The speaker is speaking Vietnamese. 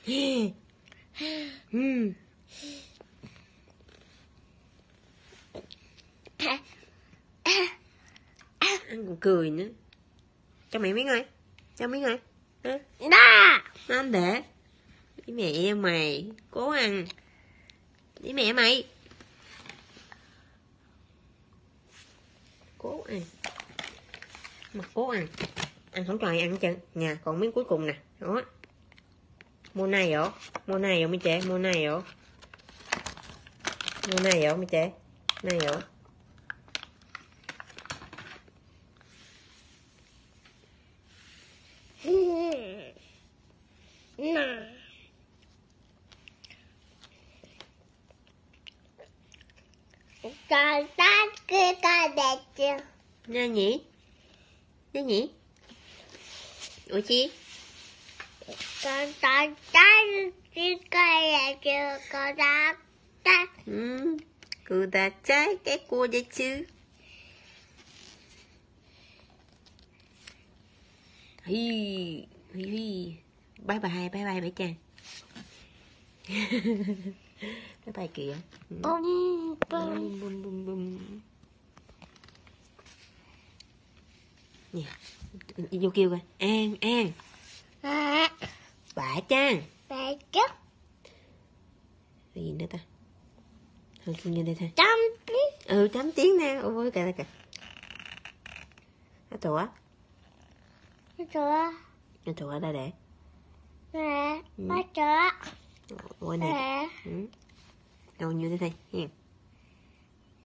Ăn còn cười nữa. Cho mẹ miếng ơi. Cho miếng ơi. Đó. Anh để. Với mẹ mày. Cố ăn. Với mẹ mày. Cố ăn. Mà cố ăn. Ăn không cho ai ăn chân. Nha, còn miếng cuối cùng nè. Đó. Mua này vậy? Mua này vậy mấy trẻ? Mua này vậy? Mua này vậy mấy trẻ? Này vậy? Con tát kia con đẹp chưa? Nha nhỉ? Nha nhỉ? Ủa chi? Con tát kia con đẹp chưa? Con tát tát. Cô ta trái cái cua vậy chứ. Hi hi hi. Bye bye mấy chàng. Bye bye kìa. Bum Bum bum bum bum. Nè, đi vô kêu coi. An. Bả Trang. Bé chút. Cái gì nữa ta? Thôi kêu như đây thôi. Chấm tiếng. Chấm tiếng nè. Ôi kìa. Nó tủa. Nó tủa ở đây để. Nè, bắt chó. Ôi nè. Đâu như thế này.